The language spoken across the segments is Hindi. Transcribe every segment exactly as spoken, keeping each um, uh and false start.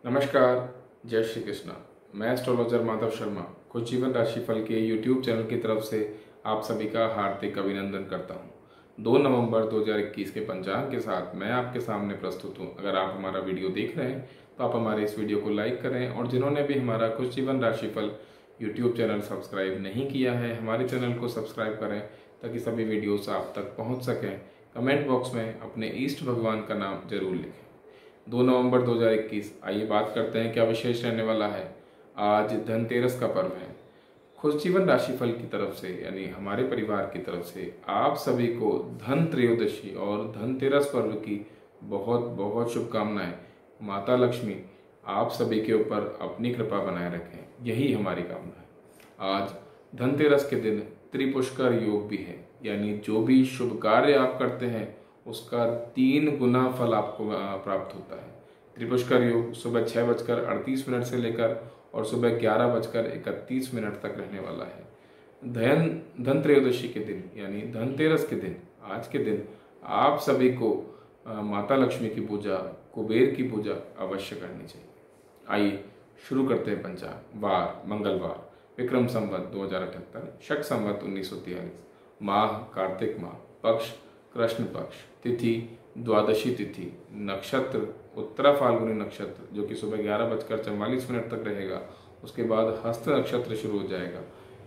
नमस्कार, जय श्री कृष्णा। मैं एस्ट्रोलॉजर माधव शर्मा कुछ जीवन राशिफल के यूट्यूब चैनल की तरफ से आप सभी का हार्दिक अभिनंदन करता हूं। दो नवंबर दो हज़ार इक्कीस के पंचांग के साथ मैं आपके सामने प्रस्तुत हूं। अगर आप हमारा वीडियो देख रहे हैं तो आप हमारे इस वीडियो को लाइक करें, और जिन्होंने भी हमारा कुछ जीवन राशिफल यूट्यूब चैनल सब्सक्राइब नहीं किया है, हमारे चैनल को सब्सक्राइब करें ताकि सभी वीडियोस आप तक पहुँच सकें। कमेंट बॉक्स में अपने इष्ट भगवान का नाम जरूर लिखें। दो नवंबर दो हज़ार इक्कीस, आइए बात करते हैं क्या विशेष रहने वाला है। आज धनतेरस का पर्व है। खुश जीवन राशिफल की तरफ से यानी हमारे परिवार की तरफ से आप सभी को धन त्रयोदशी और धनतेरस पर्व की बहुत बहुत शुभकामनाएं। माता लक्ष्मी आप सभी के ऊपर अपनी कृपा बनाए रखें, यही हमारी कामना है। आज धनतेरस के दिन त्रिपुष्कर योग भी है, यानी जो भी शुभ कार्य आप करते हैं उसका तीन गुना फल आपको प्राप्त होता है। त्रिपुष्कर योग सुबह छः बजकर अड़तीस मिनट से लेकर और सुबह ग्यारह बजकर इकतीस मिनट तक रहने वाला है। धन धन त्रयोदशी के दिन यानी धनतेरस के दिन, आज के दिन आप सभी को माता लक्ष्मी की पूजा, कुबेर की पूजा अवश्य करनी चाहिए। आइए शुरू करते हैं पंचांग। वार मंगलवार, विक्रम संवत दो हजार अठहत्तर, शक संवत उन्नीस सौ तियालीस, माह कार्तिक माह, पक्ष कृष्ण पक्ष, तिथि द्वादशी तिथि, नक्षत्र उत्तरा फाल्गुनी नक्षत्र जो कि सुबह ग्यारह बजकर चौवालीस मिनट तक रहेगा। उसके बाद हस्त नक्षत्र शुरू हो जाएगा।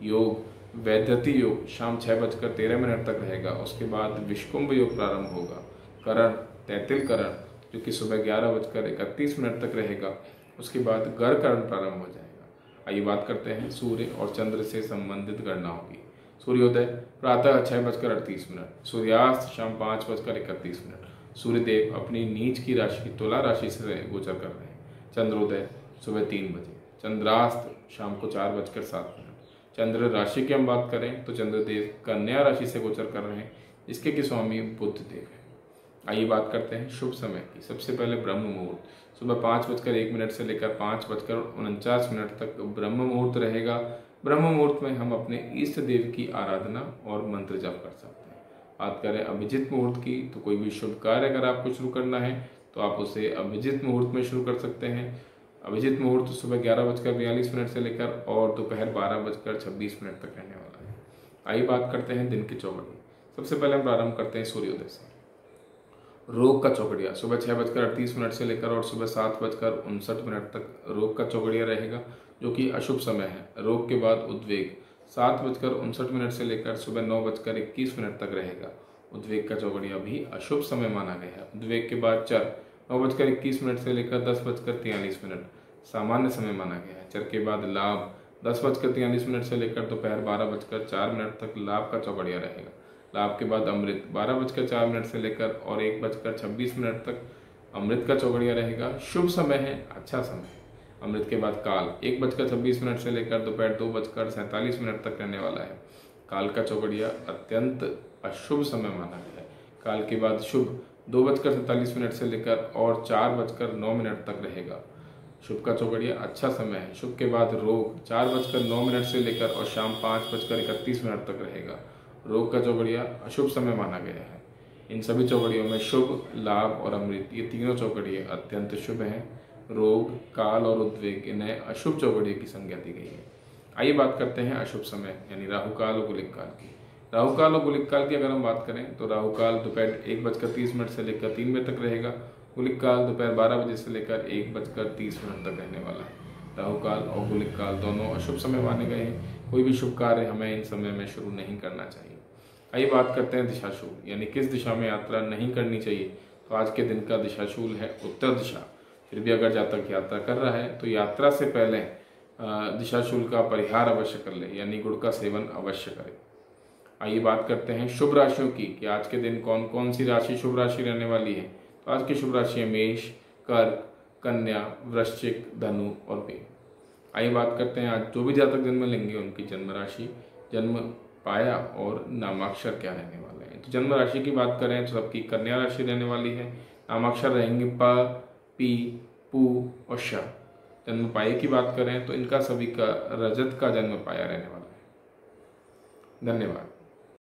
योग वैद्यति योग शाम छः बजकर तेरह मिनट तक रहेगा। उसके बाद विष्कुंभ योग प्रारंभ होगा। करण तैतिल करण जो कि सुबह ग्यारह बजकर इकतीस मिनट तक रहेगा। उसके बाद गर करण प्रारंभ हो जाएगा। आइए बात करते हैं सूर्य और चंद्र से संबंधित गणनाओं की। सूर्योदय प्रातः छः बजकर अड़तीस मिनट, सूर्यास्त शाम पाँच बजकर इकतीस मिनट। सूर्यदेव अपनी नीच की राशि तुला राशि से गोचर कर रहे हैं। चंद्रोदय सुबह तीन बजे, चंद्रास्त शाम को चार बजकर सात मिनट। चंद्र राशि की हम बात करें तो चंद्रदेव कन्या राशि से गोचर कर रहे हैं, जिसके कि स्वामी बुध देव है। आइए बात करते हैं शुभ समय की। सबसे पहले ब्रह्म मुहूर्त सुबह पाँच बजकर एक मिनट से लेकर पाँच बजकर उनचास मिनट तक ब्रह्म मुहूर्त रहेगा। ब्रह्म मुहूर्त में हम अपने इष्ट देव की आराधना और मंत्र जाप कर सकते हैं। बात करें अभिजित मुहूर्त की तो कोई भी शुभ कार्य अगर आपको शुरू करना है तो आप उसे अभिजित मुहूर्त में शुरू कर सकते हैं। अभिजित मुहूर्त सुबह ग्यारह बजकर बयालीस मिनट से लेकर और दोपहर बारह बजकर छब्बीस मिनट तक रहने वाला है। आइए बात करते हैं दिन की चौकड़ी। सबसे पहले हम प्रारंभ करते हैं सूर्योदय से। रोग का चौकड़िया सुबह छः बजकर अड़तीस मिनट से लेकर और सुबह सात बजकर उनसठ मिनट तक रोग का चौकड़िया रहेगा, जो कि अशुभ समय है। रोग के बाद उद्वेग सात बजकर उनसठ मिनट से लेकर सुबह नौ बजकर इक्कीस मिनट तक रहेगा। उद्वेग का चौकड़िया भी अशुभ समय माना गया है। उद्वेग के बाद चर नौ बजकर इक्कीस मिनट से लेकर दस बजकर तियालीस मिनट सामान्य समय माना गया है। चर के बाद लाभ दस बजकर तियालीस मिनट से लेकर दोपहर बारह बजकर चार मिनट तक लाभ का चौकड़िया रहेगा। लाभ के बाद अमृत बारह बजकर चार मिनट से लेकर और एक बजकर छब्बीस मिनट तक अमृत का चौकड़िया रहेगा। शुभ समय है, अच्छा समय है। अमृत के बाद काल एक बजकर छब्बीस मिनट से लेकर दोपहर दो बजकर सैंतालीस मिनट तक रहने वाला है। काल का चौकड़िया अत्यंत अशुभ समय माना गया है। काल के बाद शुभ दो बजकर सैंतालीस मिनट से लेकर और चार बजकर नौ मिनट तक रहेगा। शुभ का चौकड़िया अच्छा समय है। शुभ के बाद रोग चार बजकर नौ मिनट से लेकर और शाम पाँच बजकर इकतीस मिनट तक रहेगा। रोग का चौकड़िया अशुभ समय माना गया है। इन सभी चौकड़ियों में शुभ, लाभ और अमृत ये तीनों चौकड़ियाँ अत्यंत शुभ हैं। रोग, काल और उद्वेग इन्हें अशुभ चौकड़ियों की संज्ञा दी गई है। आइए बात करते हैं अशुभ समय यानी राहु काल और गुलिक काल की। राहु काल और गुलिक काल की अगर हम बात करें तो राहु काल दोपहर एक बजकर तीस मिनट से लेकर तीन बजे तक रहेगा। गुलिक काल दोपहर बारह बजे से लेकर एक बजकर तीस मिनट तक रहने वाला है। राहु काल और गुलिक काल दोनों अशुभ समय माने गए हैं। कोई भी शुभ कार्य हमें इन समय में शुरू नहीं करना चाहिए। आइए बात करते हैं दिशाशूल यानी किस दिशा में यात्रा नहीं करनी चाहिए। तो आज के दिन का दिशाशूल है उत्तर दिशा। फिर भी अगर जातक यात्रा कर रहा है तो यात्रा से पहले दिशाशूल का परिहार अवश्य कर ले, यानी गुड़ का सेवन अवश्य करें। आइए बात करते हैं शुभ राशियों की कि आज के दिन कौन कौन सी राशि शुभ राशि रहने वाली है। तो आज की शुभ राशि है मेष, कर्क, कन्या, वृश्चिक, धनु और मीन। आइए बात करते हैं आज जो भी जातक जन्म लेंगे उनकी जन्म राशि, जन्म पाया और नामाक्षर क्या रहने वाले हैं। तो जन्म राशि की बात करें तो सबकी कन्या राशि रहने वाली है। नामाक्षर रहेंगे प, पी, पू और श। जन्म पाए की बात करें तो इनका सभी का रजत का जन्म पाया रहने वाला है। धन्यवाद।